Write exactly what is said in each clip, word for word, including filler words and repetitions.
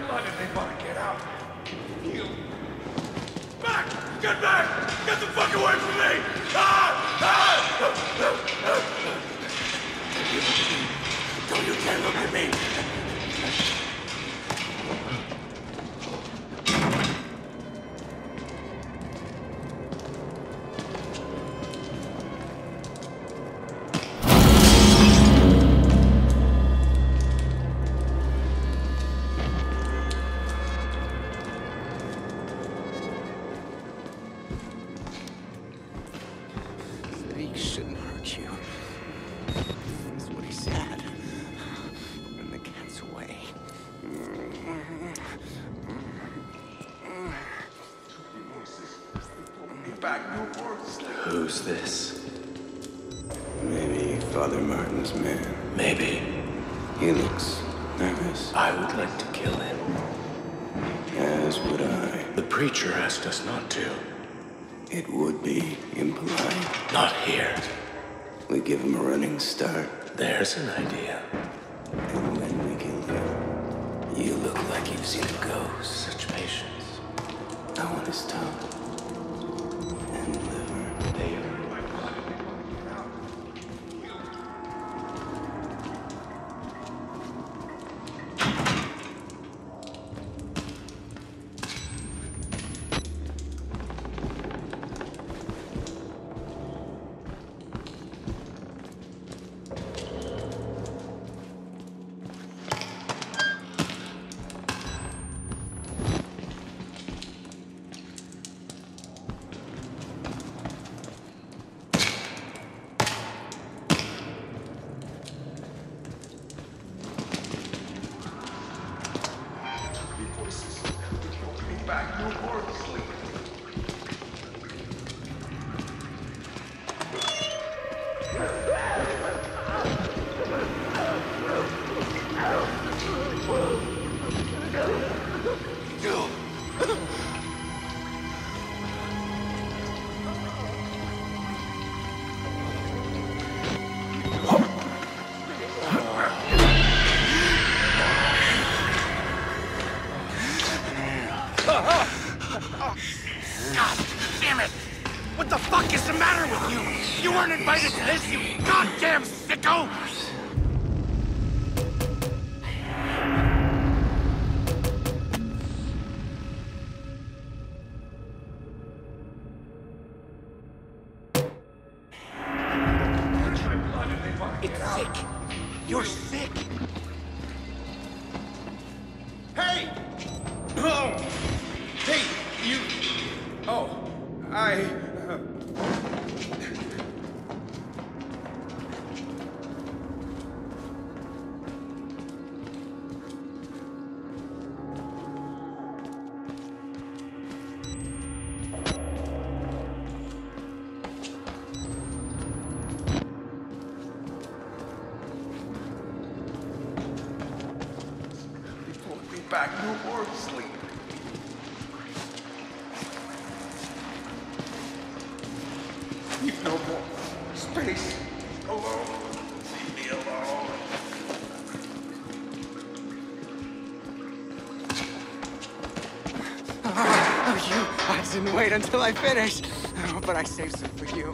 Why did they want to get out? You... Back! Get back! Get the fuck away from me! Ah! Ah! Don't you dare look at me! Shouldn't hurt you. That's what he said. And the cat's away. Back, no more. Who's this? Maybe Father Martin's man. Maybe. He looks nervous. I would like to kill him. As would I. The preacher asked us not to. It would be impolite. Not here. We give him a running start. There's an idea. And when we kill him, you look like you've seen a ghost. Such patience. I want his tongue. And liver. They Back, no more sleep. God damn it! What the fuck is the matter with you? You weren't invited to this, you goddamn sicko! It's sick. You're sick. Hey! Oh! Hey, you... Oh, I... Uh... Back, no more sleep. You've no more space. Alone. Leave me alone. Oh, you! I didn't wait until I finished. Oh, but I saved some for you.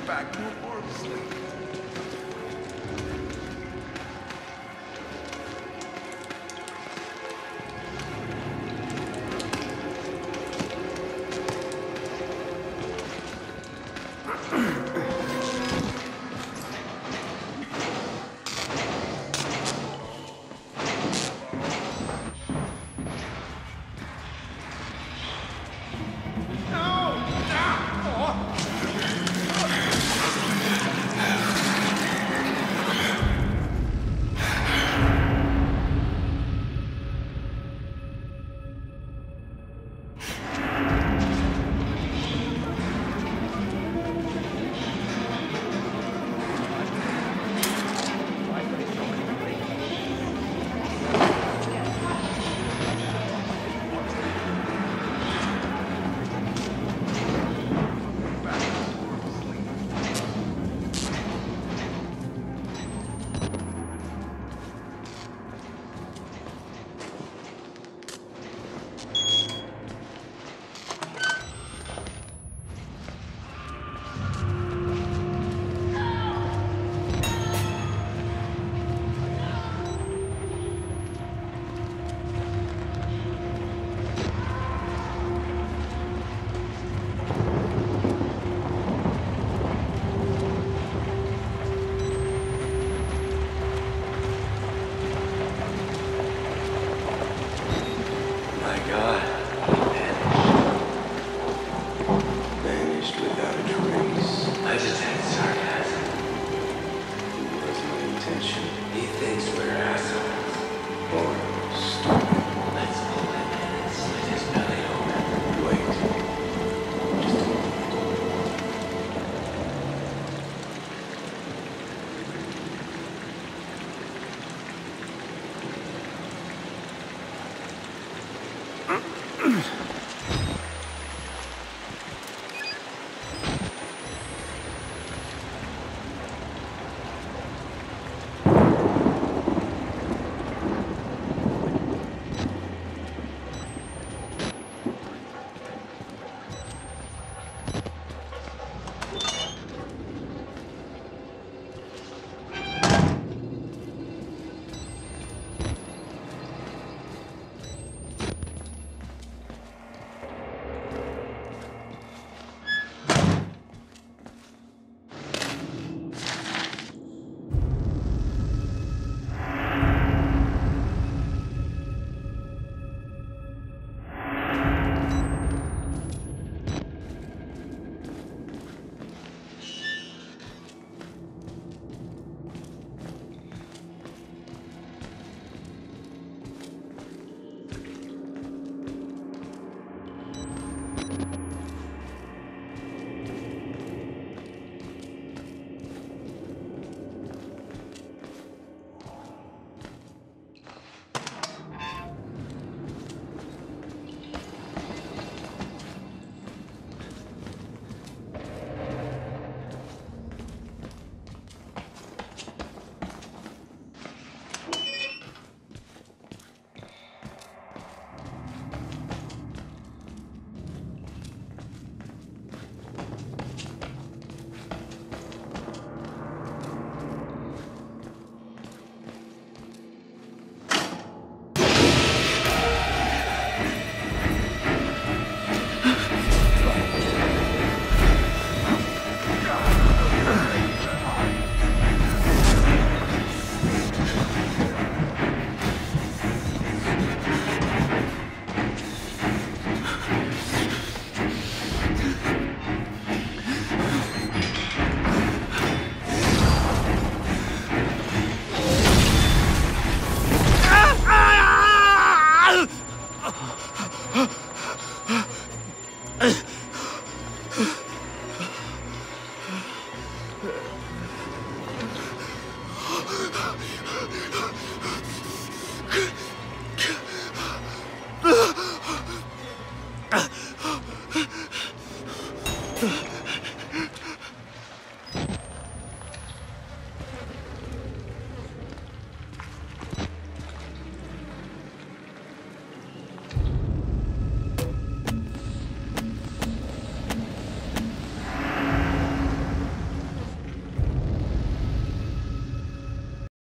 back no more sleep.